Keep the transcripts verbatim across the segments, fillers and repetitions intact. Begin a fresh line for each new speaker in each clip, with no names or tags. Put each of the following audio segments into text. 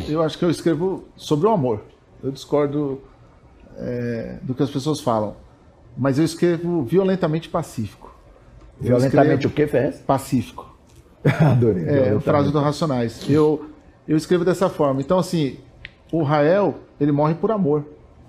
Eu acho que eu escrevo sobre o amor. Eu discordo é, do que as pessoas falam. Mas eu escrevo violentamente pacífico. Eu
Violentamente o que, Ferrez?
Pacífico.
Adorei.
É, a frase do Racionais. Eu, eu escrevo dessa forma. Então, assim, o Rael, ele morre por amor.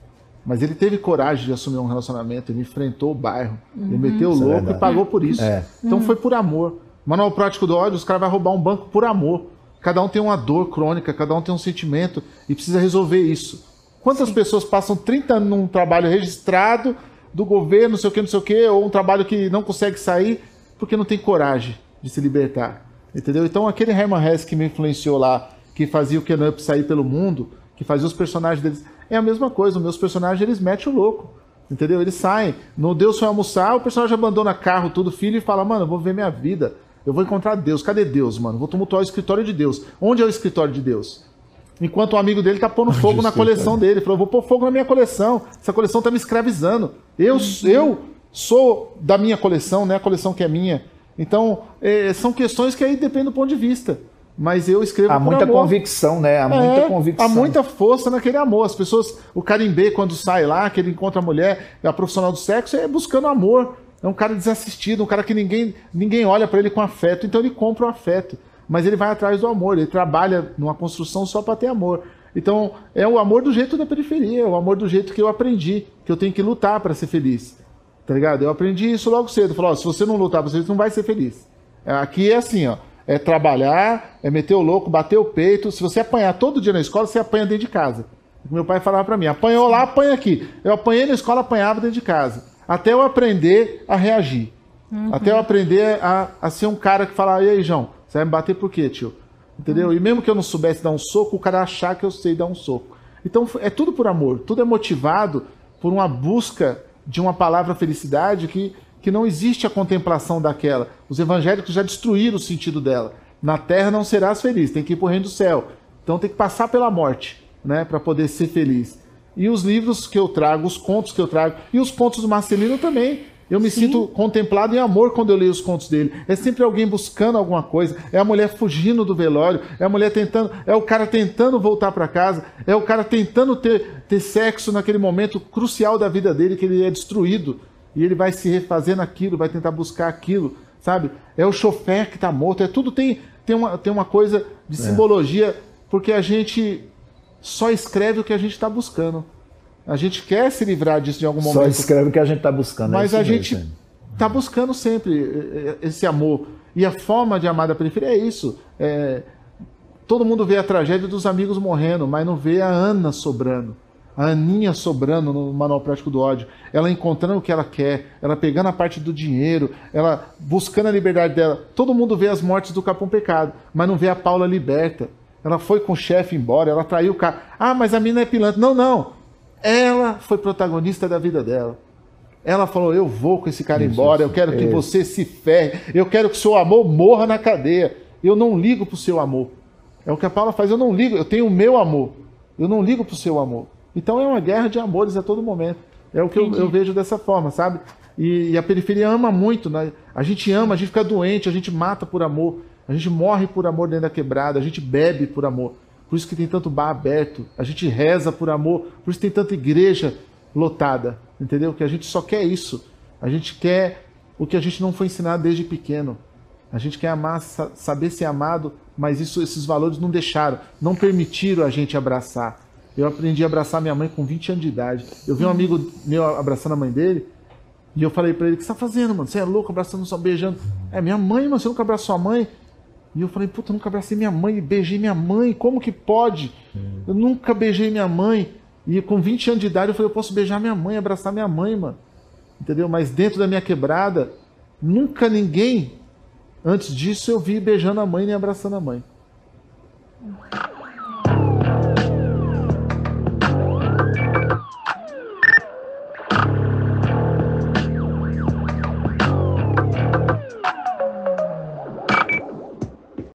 Mas ele teve coragem de assumir um relacionamento, ele enfrentou o bairro, uhum. ele meteu o
Isso
louco
é
e pagou por isso.
É.
Então
uhum.
foi por amor. Manual prático do ódio, os caras vão roubar um banco por amor. Cada um tem uma dor crônica, cada um tem um sentimento e precisa resolver isso. Quantas Sim. pessoas passam trinta anos num trabalho registrado do governo, não sei o que, não sei o que, ou um trabalho que não consegue sair porque não tem coragem de se libertar. Entendeu? Então aquele Hermann Hesse que me influenciou lá, que fazia o Ken Up sair pelo mundo, que fazia os personagens deles, é a mesma coisa. Os meus personagens, eles metem o louco. Entendeu? Eles saem. No Deus foi almoçar, o personagem abandona carro, tudo, filho, e fala, mano, eu vou ver minha vida. Eu vou encontrar Deus. Cadê Deus, mano? Vou tumultuar o escritório de Deus. Onde é o escritório de Deus? Enquanto o amigo dele tá pondo fogo na coleção dele. Ele falou, vou pôr fogo na minha coleção. Essa coleção tá me escravizando. Eu, eu sou da minha coleção, né? A coleção que é minha. Então, é, são questões que aí dependem do ponto de vista. Mas eu escrevo
há
por
muita
amor.
convicção, né? Há muita
é,
convicção.
Há muita força naquele amor. As pessoas, o carimbê, quando sai lá, que ele encontra a mulher, a profissional do sexo, é buscando amor. É um cara desassistido, um cara que ninguém, ninguém olha para ele com afeto. Então ele compra o afeto. Mas ele vai atrás do amor. Ele trabalha numa construção só para ter amor. Então é o amor do jeito da periferia. É o amor do jeito que eu aprendi. Que eu tenho que lutar para ser feliz. Tá ligado? Eu aprendi isso logo cedo. Falei, ó, se você não lutar para ser feliz, não vai ser feliz. Aqui é assim, ó. É trabalhar, é meter o louco, bater o peito. Se você apanhar todo dia na escola, você apanha dentro de casa. Meu pai falava pra mim, apanhou lá, apanha aqui. Eu apanhei na escola, apanhava dentro de casa. Até eu aprender a reagir. Uhum. Até eu aprender a, a ser um cara que fala, e aí, João, você vai me bater por quê, tio? Entendeu? Uhum. E mesmo que eu não soubesse dar um soco, o cara achar que eu sei dar um soco. Então é tudo por amor. Tudo é motivado por uma busca de uma palavra felicidade que... que não existe a contemplação daquela. Os evangélicos já destruíram o sentido dela. Na terra não serás feliz, tem que ir para o reino do céu. Então tem que passar pela morte, né, para poder ser feliz. E os livros que eu trago, os contos que eu trago, e os contos do Marcelino também. Eu me Sim. sinto contemplado em amor quando eu leio os contos dele. É sempre alguém buscando alguma coisa, é a mulher fugindo do velório, é a mulher tentando, é o cara tentando voltar para casa, é o cara tentando ter, ter sexo naquele momento crucial da vida dele, que ele é destruído. E ele vai se refazer naquilo, vai tentar buscar aquilo, sabe? É o chofer que está morto, é tudo tem, tem, uma, tem uma coisa de é. simbologia, porque a gente só escreve o que a gente está buscando. A gente quer se livrar disso de algum momento.
Só escreve o que a gente está buscando.
Mas
é
a gente está buscando sempre esse amor. E a forma de amar da periferia é isso. É, todo mundo vê a tragédia dos amigos morrendo, mas não vê a Ana sobrando. A Aninha sobrando no Manual Prático do Ódio, ela encontrando o que ela quer, ela pegando a parte do dinheiro, ela buscando a liberdade dela. Todo mundo vê as mortes do Capão Pecado, mas não vê a Paula liberta. Ela foi com o chefe embora, ela traiu o cara. Ah, mas a mina é pilantra. Não, não. Ela foi protagonista da vida dela. Ela falou, eu vou com esse cara isso, embora, isso, eu quero que isso. você se ferre, eu quero que o seu amor morra na cadeia. Eu não ligo pro seu amor. É o que a Paula faz, eu não ligo, eu tenho o meu amor. Eu não ligo pro seu amor. Então é uma guerra de amores a todo momento. É o que eu, eu vejo dessa forma, sabe? E, e a periferia ama muito, né? A gente ama, a gente fica doente, a gente mata por amor, a gente morre por amor dentro da quebrada, a gente bebe por amor. Por isso que tem tanto bar aberto, a gente reza por amor, por isso tem tanta igreja lotada, entendeu? Que a gente só quer isso. A gente quer o que a gente não foi ensinado desde pequeno. A gente quer amar, saber ser amado, mas isso, esses valores não deixaram, não permitiram a gente abraçar. Eu aprendi a abraçar minha mãe com vinte anos de idade. Eu vi um amigo meu abraçando a mãe dele, e eu falei pra ele, o que você tá fazendo, mano? Você é louco, abraçando, só beijando. É minha mãe, mano, você nunca abraçou sua mãe? E eu falei, puta, eu nunca abracei minha mãe, beijei minha mãe, como que pode? Eu nunca beijei minha mãe. E com vinte anos de idade eu falei, eu posso beijar minha mãe, abraçar minha mãe, mano. Entendeu? Mas dentro da minha quebrada, nunca ninguém, antes disso, eu vi beijando a mãe nem abraçando a mãe.